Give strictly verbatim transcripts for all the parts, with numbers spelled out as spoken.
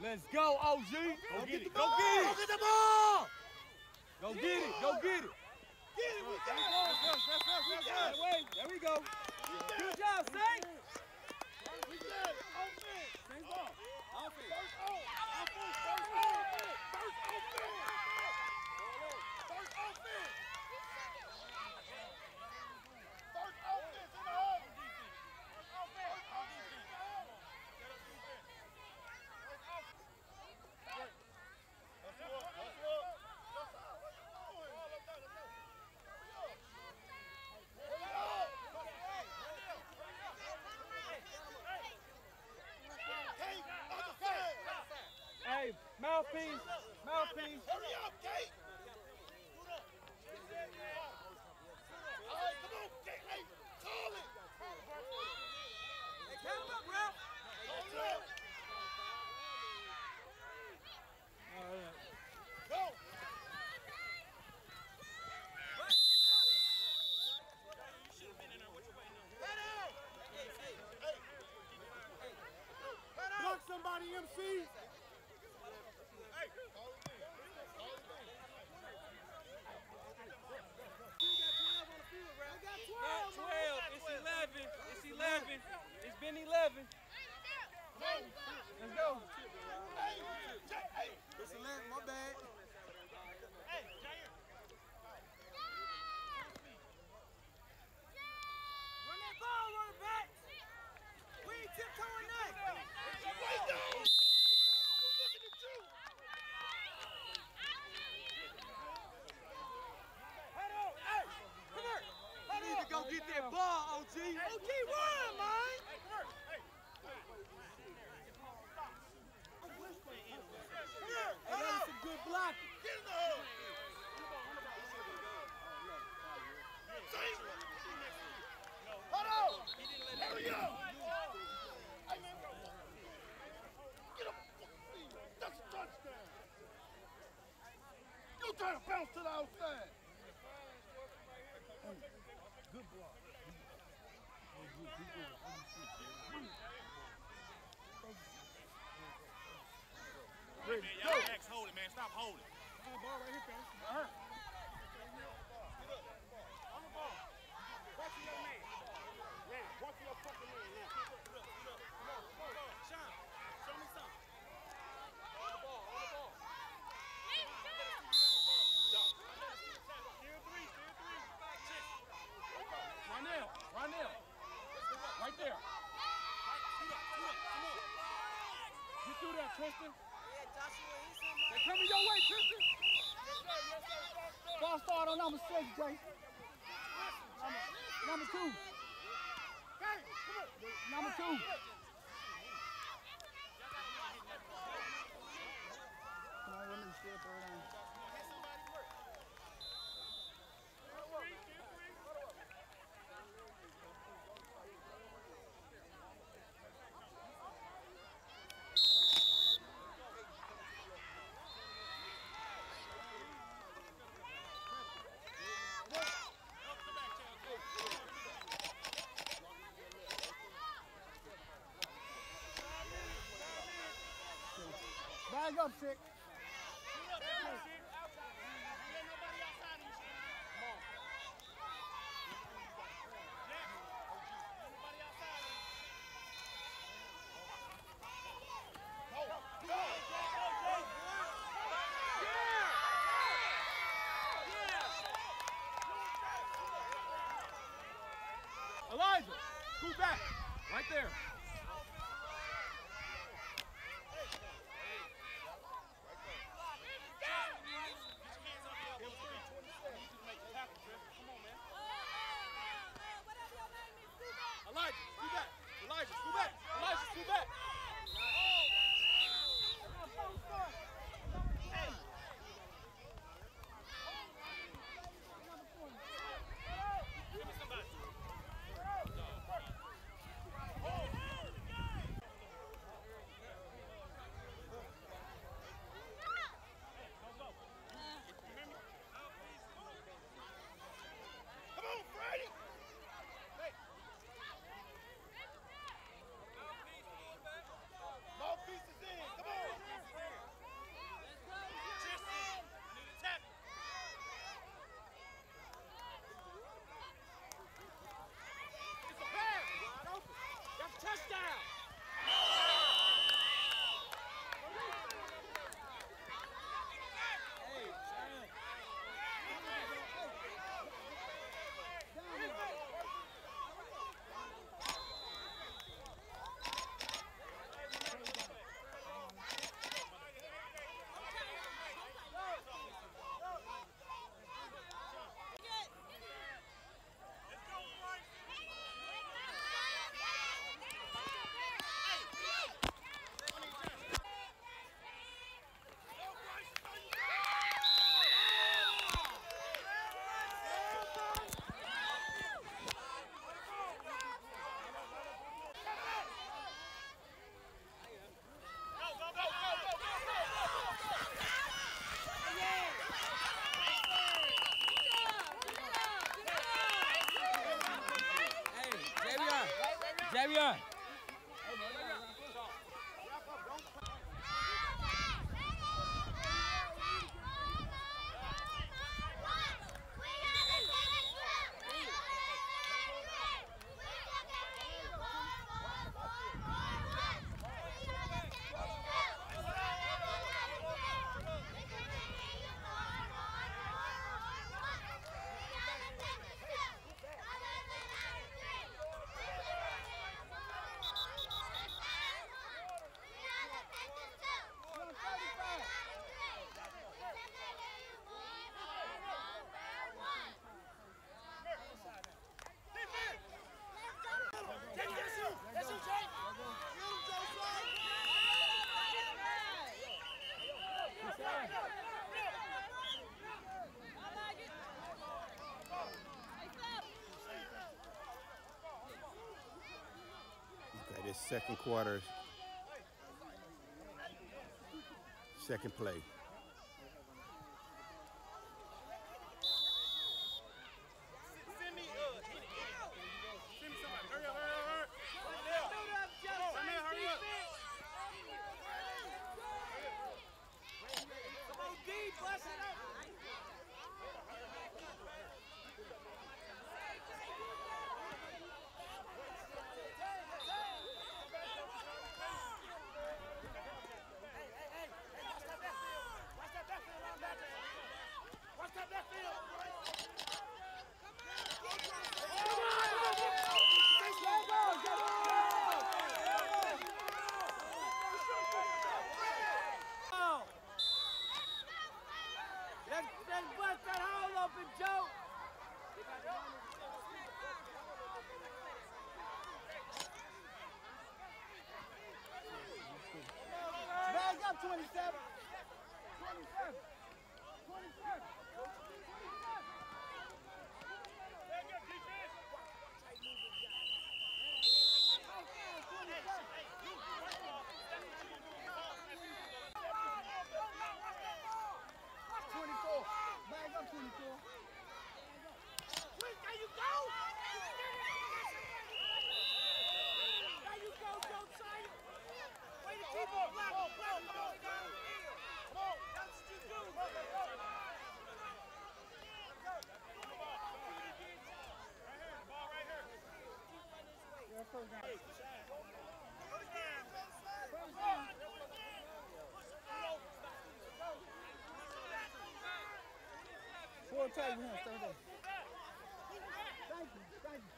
Let's go, O G. Go, Go get get it. the Go ball. get it. Go get the ball. Go get it. Go get it. Get it. We got it. That's us. That's us. That's us. Wait. There we go. Good job, Saint. We got it. Offense. Saint ball. Offense. First off. Offense. First offense. First offense. First offense. First offense in the hole. First offense. First offense in the hole. First offense. Right. Let's go. Let's go. Let's go. What you doing? Let's go. Let's go. Hey, mouthpiece, mouthpiece. Hurry up, Kate. All right, come on, Kate. Hey, call it. Hey, count him up, Ralph. Call it. All right. Go. Block somebody, M C. Hey, call it in. Call it Not twelve. It's eleven. It's eleven. It's been eleven. Let's go. Hey, Jay, hey. It's eleven. My bad. Hey, Jair. Run that ball, run it back. We ain't tiptoeing nothing. Wait, no. Who's looking at you? Head on. Hey, come here. You need to go get that ball, O G. O G, run, man. Hey, come here. Hey. Come here. Hey, that was some good blocking. Get in the hole. Say. Hold on. Hurry up. Hey, man, bro. Get up. That's a touchdown. You trying to bounce to the outside. Good block. Hey, man, y'all backs hold it, man. Stop holding. Oh, ball right here, Coach. Get up. On the ball. Watch your man. Man, watch your fucking man now. Come on, come on. Sean, show me something. On the ball, on the ball. Still three, still three. Right now. Right now. Right there. Get through that, Tristan. They're coming your way, Tristan. Ball start on number six, Jay. Number, number two. Number two. Come on, let me still throw it on. Bag up, Sick. Elijah, scoot back. Right there. Elijah, scoot back. Elijah, scoot back. Elijah, scoot back. Give me somebody. Oh. Très bien. Okay, this second quarter, second play. Send me, uh, send me somebody. Hurry up, hurry up, hurry up. Come here, hurry up. Come on, D, bust it up. Let's, let's bust that hole open, Joe. Bag up, twenty-seven. twenty-seven. twenty-seven. twenty-four. Bag up, twenty-four. There you go. There you go, Joe Simon. Way to keep it black. Come on, come on, come on. Come on, that's what you do. Ball right here. Yeah, first down. Four tight with him, third down. Thank you, thank you.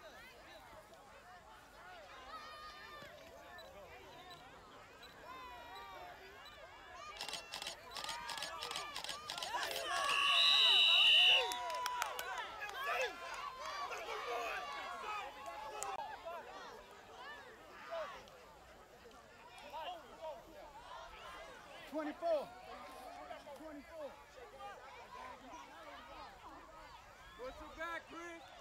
Twenty-four. Twenty-four. What's your back, Chris?